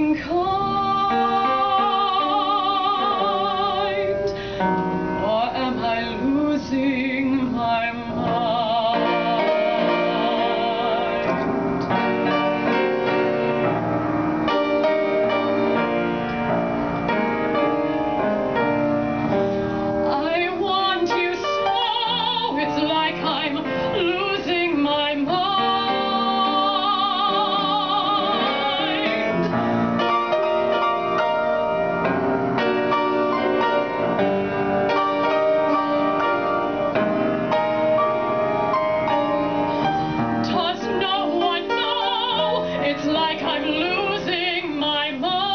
being kind, or am I losing my mind? I want you so, it's like I'm losing my mind. Does no one know? It's like I'm losing my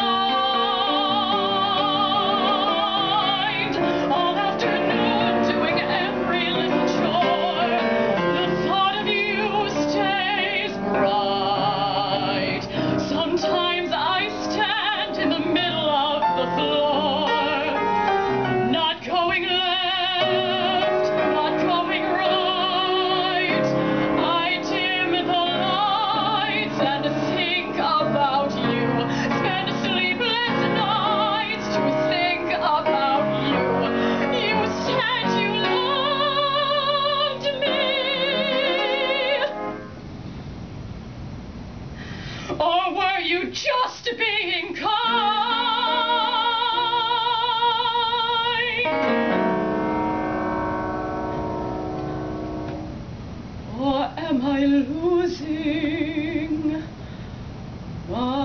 mind. All afternoon doing every little chore, the thought of you stays bright. Sometimes I stand in the middle of the floor, not going left, not going right. I dim the lights and think about you, spend sleepless nights to think about you. You said you loved me, or were you just being kind? Or am I losing my